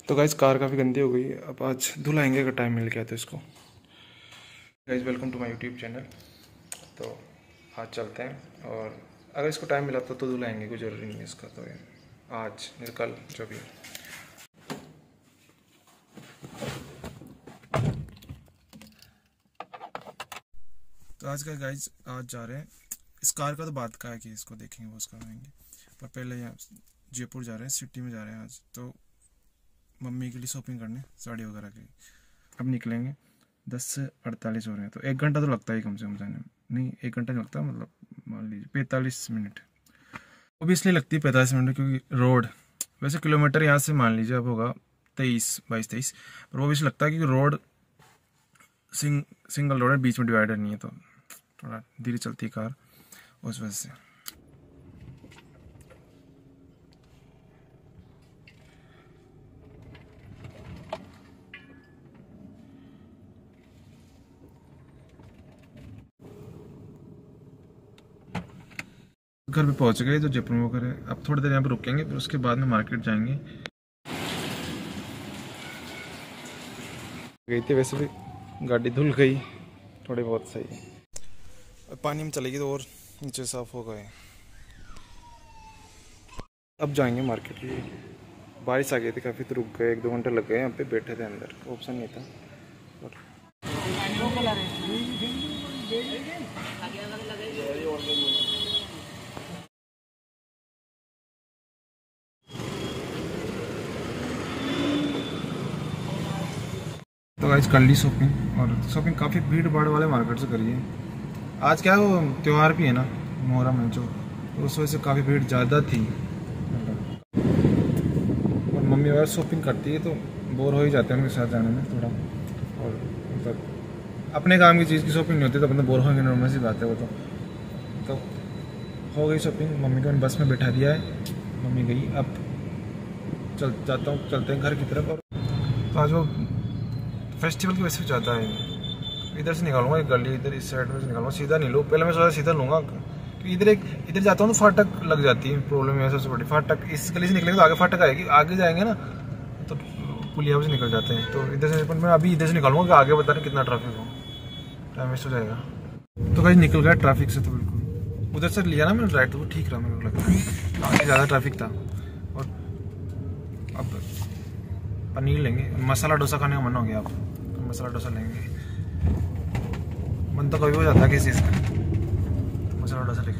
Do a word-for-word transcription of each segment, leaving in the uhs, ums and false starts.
तो guys car काफ़ी गंदी हो गई, अब आज धुलाएंगे अगर टाइम मिल गया तो इसको। Guys welcome to my YouTube channel. तो आज चलते हैं और अगर इसको टाइम मिला तो तो धुलाएंगे, कोई ज़रूरी नहीं है इसका। तो आज या कल जो भी। तो आज का गाइस आज जा रहे हैं, इस कार का तो बात का है कि इसको देखेंगे वो उसका करेंगे, पर पहले यहाँ जयपुर जा रहे हैं, सिटी में जा रहे हैं आज। तो मम्मी के लिए शॉपिंग करने साड़ी वगैरह की। अब निकलेंगे, दस से अड़तालीस हो रहे हैं, तो एक घंटा तो लगता ही कम से कम जाने में। नहीं एक घंटा नहीं लगता, मतलब मान लीजिए पैंतालीस मिनट। वो भी इसलिए लगती है पैंतालीस मिनट क्योंकि रोड, वैसे किलोमीटर यहाँ से मान लीजिए अब होगा तेईस बाईस तेईस, पर वो भी इसलिए लगता है क्योंकि रोड सिंग सिंगल रोड है, बीच में डिवाइडर नहीं है, तो थोड़ा धीरे चलती है कार उस वजह से। घर पे पहुंच गए तो जयपुर में वगैरह, अब थोड़ी देर यहाँ पे रुकेंगे, फिर उसके बाद में मार्केट जाएंगे। गई थी वैसे भी, गाड़ी धुल गई थोड़ी बहुत, सही है। पानी में चलेगी तो और नीचे साफ हो गए। अब जाएंगे मार्केट के लिए। बारिश आ गई थी काफ़ी, तो रुक गए, एक दो घंटे लग गए, यहाँ पे बैठे थे, अंदर ऑप्शन नहीं था। और तो गाइस कर ली शॉपिंग, और शॉपिंग काफ़ी भीड़ भाड़ वाले मार्केट से करी है। आज क्या वो त्यौहार भी है ना, मोहर्रम है, जो तो उस वजह से काफ़ी भीड़ ज़्यादा थी। और मम्मी वगैरह शॉपिंग करती है तो बोर हो ही जाते हैं उनके साथ जाने में थोड़ा। और मतलब अपने काम की चीज़ की शॉपिंग नहीं होती तो अपने बोर होंगे, नॉर्मल सी बात है वो। तो तो हो गई शॉपिंग, मम्मी को बस में बैठा दिया है, मम्मी गई। अब चल जाता हूँ, चलते हैं घर की तरफ। और तो आज वो फेस्टिवल की वजह से ज़्यादा है। इधर से निकालूंगा एक गली, इधर इस साइड में से निकालूंगा, सीधा नहीं लूँ। पहले मैं सोचा सीधा लूँगा क्योंकि इधर एक इधर जाता हूँ तो फाटक लग जाती है, प्रॉब्लम है सबसे बड़ी। फाटक इस गली से निकलेंगे तो आगे फाटक आएगी, आगे जाएंगे ना तो पुलिया से निकल जाते हैं। तो इधर से मैं अभी इधर से निकालूंगा कि आगे बता रहे कितना ट्रैफिक हो, टाइम वेस्ट हो जाएगा। तो कहीं निकल गया ट्रैफिक से, तो बिल्कुल उधर से लिया ना मैंने राइट, तो वो ठीक रहा मेरे को लगता है, काफ़ी ज़्यादा ट्रैफिक था। और अब पनीर लेंगे, मसाला डोसा खाने का मन हो गया, अब तो मसाला डोसा लेंगे। मन तो कभी हो जाता है किसी चीज़ का, तो मसाला डोसा लेंगे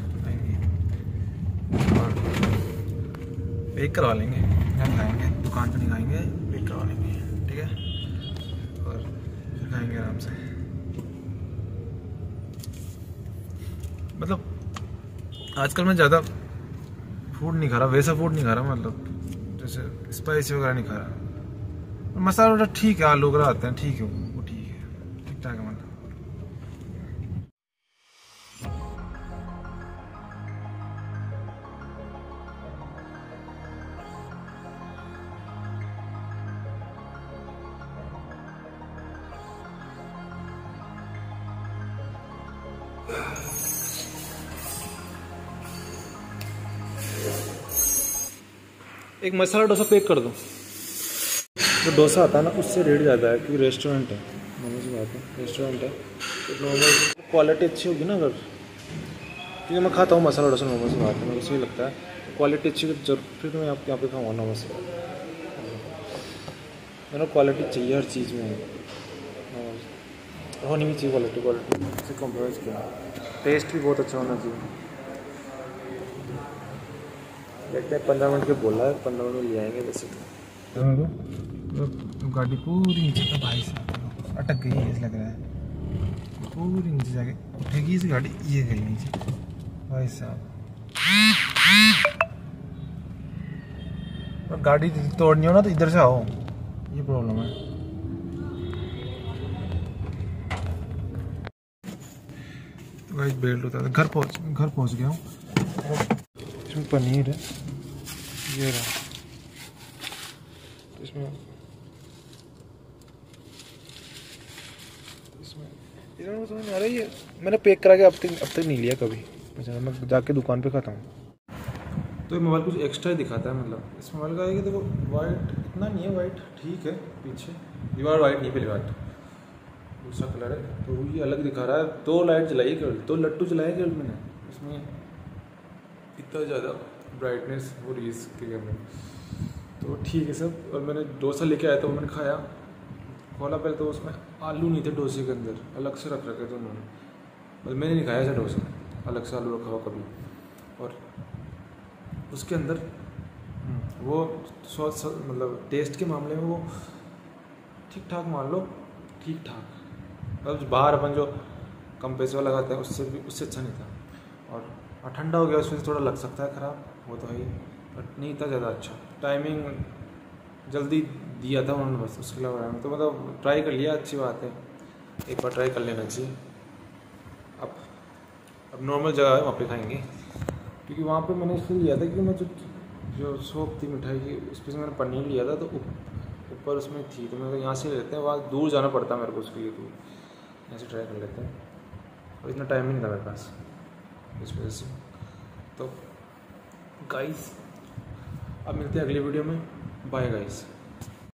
और पेक करवा लेंगे, यहाँ खाएंगे, दुकान पे नहीं खाएंगे, पेक करवा लेंगे, ठीक है, और फिर खाएंगे आराम से। मतलब आजकल मैं ज़्यादा फूड नहीं खा रहा, वैसा फूड नहीं खा रहा, मतलब जैसे स्पाइसी वगैरह नहीं खा रहा। मसाला वगैरह ठीक है, आलू वगैरह आते हैं, ठीक है, वो ठीक है, ठीक ठाक है। मतलब एक मसाला डोसा पैक कर दो। जो डोसा आता है ना उससे रेट ज़्यादा है क्योंकि रेस्टोरेंट है, नॉर्मल सी बात है, रेस्टोरेंट है तो नॉर्मल क्वालिटी अच्छी होगी ना। अगर क्योंकि मैं खाता हूँ मसाला डोसा, नॉर्मल सी बात है, मुझे सही लगता है, क्वालिटी अच्छी जरूर, फिर तो मैं आपके यहाँ पे खाऊँगा नॉर्मल सी बात। मेरा क्वालिटी चाहिए हर चीज़ में, होनी भी चाहिए क्वालिटी, क्वालिटी से कॉम्प्रोमाइज़ किया। टेस्ट भी बहुत अच्छा होना चाहिए। देखते हैं, पंद्रह मिनट के बोला है, पंद्रह मिनट में ले आएंगे वैसे तो। तो गाड़ी पूरी नीचे तो भाई साहब अटक गई है, ऐसा लग रहा है पूरी नीचे जाके उठेगी इस गाड़ी, ये गई नीचे भाई साहब। और गाड़ी तोड़नी हो ना तो इधर से आओ, ये प्रॉब्लम है। तो गाइस बेल्ट उतार, घर पहुंच घर पहुंच गया हूँ। इसमें पनीर है, ये रहा, इसमें इसमें इसमें समझ आ रही है। मैंने पैक करा के अब तक अब तक नहीं लिया कभी, अच्छा मैं जाके दुकान पे खाता हूँ। तो ये मोबाइल कुछ एक्स्ट्रा ही दिखाता है। मतलब इस मोबाइल का है कि देखो वाइट इतना नहीं है, वाइट ठीक है, पीछे दीवार वाइट नहीं, पहली बात दूसरा कलर है तो ये अलग दिखा रहा है। दो लाइट जलाई केवल, दो लट्टू जलाए केवल मैंने, इसमें इतना ज़्यादा ब्राइटनेस हो रही है इसके कैमरे में, तो ठीक है सब। और मैंने डोसा लेके आया था, वो मैंने खाया, खोला पहले तो उसमें आलू नहीं थे डोसे के अंदर, अलग से रख रखे थे उन्होंने, मतलब मैंने नहीं खाया ऐसा डोसा, अलग से आलू रखा हुआ कभी। और उसके अंदर वो स्वाद मतलब टेस्ट के मामले में वो ठीक ठाक, मान लो ठीक ठाक, मतलब बाहर अपन जो कम पैसे वाला लगाते हैं उससे भी उससे अच्छा नहीं था। और ठंडा हो गया उसमें से थोड़ा लग सकता है ख़राब, वो तो है ही, बट नहीं था ज़्यादा अच्छा। टाइमिंग जल्दी दिया था उन्होंने बस, उसके अलावा तो मतलब ट्राई कर लिया, अच्छी बात है, एक बार ट्राई कर लेना चाहिए। अब अब नॉर्मल जगह है वहाँ पे खाएंगे, क्योंकि वहाँ पे मैंने इसलिए लिया था कि मैं जो जो शॉप थी मिठाई की उस पर से मैंने पनीर लिया था, तो ऊपर उसमें थी, तो मैं यहाँ से लेते हैं, वहाँ दूर जाना पड़ता मेरे को उसके लिए, तो यहाँ से ट्राई कर लेते हैं। और इतना टाइम नहीं था मेरे पास इस वजह से। तो गाइस अब मिलते हैं अगली वीडियो में, बाय गाइस।